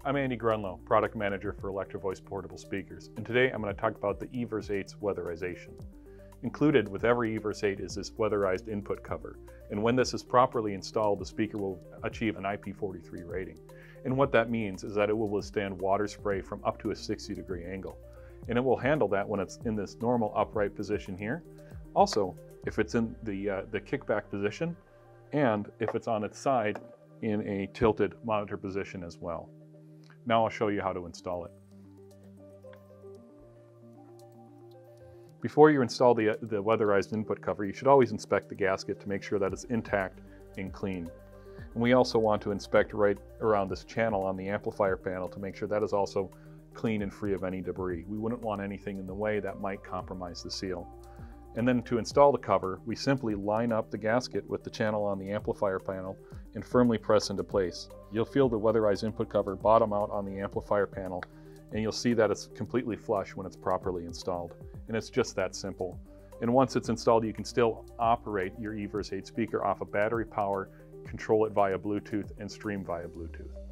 I'm Andy Grunow, Product Manager for Electro-Voice portable speakers, and today I'm going to talk about the EVERSE 8's weatherization. Included with every EVERSE 8 is this weatherized input cover, and when this is properly installed, the speaker will achieve an IP43 rating. And what that means is that it will withstand water spray from up to a 60-degree angle, and it will handle that when it's in this normal upright position here. Also, if it's in the kickback position, and if it's on its side in a tilted monitor position as well. Now I'll show you how to install it. Before you install the weatherized input cover, you should always inspect the gasket to make sure that it's intact and clean. And we also want to inspect right around this channel on the amplifier panel to make sure that is also clean and free of any debris. We wouldn't want anything in the way that might compromise the seal. And then to install the cover, we simply line up the gasket with the channel on the amplifier panel and firmly press into place. You'll feel the weatherized input cover bottom out on the amplifier panel, and you'll see that it's completely flush when it's properly installed. And it's just that simple. And once it's installed, you can still operate your EVERSE 8 speaker off of battery power, control it via Bluetooth, and stream via Bluetooth.